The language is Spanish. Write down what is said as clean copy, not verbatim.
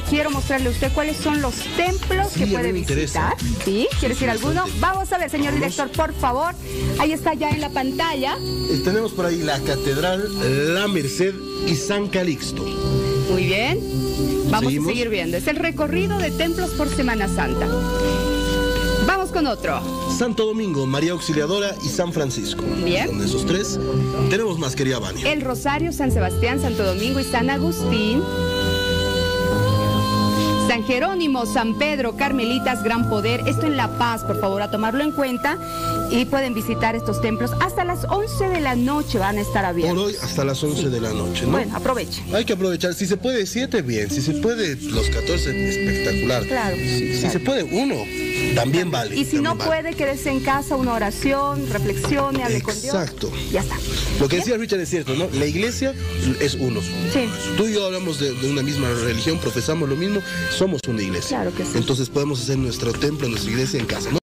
quiero mostrarle a usted cuáles son los templos que puede visitar. ¿Sí? ¿Quiere decir alguno? Vamos a ver, señor director, por favor. Ahí está ya en la pantalla. Tenemos por ahí la Catedral, La Merced y San Calixto. Muy bien. Vamos a seguir viendo. Es el recorrido de templos por Semana Santa. Vamos con otro. Santo Domingo, María Auxiliadora y San Francisco. Bien. Son esos tres. Tenemos más, querida Vania. El Rosario, San Sebastián, Santo Domingo y San Agustín. San Jerónimo, San Pedro, Carmelitas, Gran Poder. Esto en La Paz, por favor, a tomarlo en cuenta. Y pueden visitar estos templos hasta las 11 de la noche, van a estar abiertos. Por hoy hasta las 11 de la noche, ¿no? Bueno, aproveche. Hay que aprovechar. Si se puede 7, bien. Si se puede los 14, espectacular. Claro. Si se puede 1, también vale. Y si no puede, quédese en casa, una oración, reflexione, hable con Dios. Exacto. Ya está. Lo que decía Richard es cierto, ¿no? La iglesia es uno. Sí. Tú y yo hablamos de una misma religión, profesamos lo mismo, somos una iglesia. Claro que sí. Entonces podemos hacer nuestro templo, nuestra iglesia en casa, ¿no?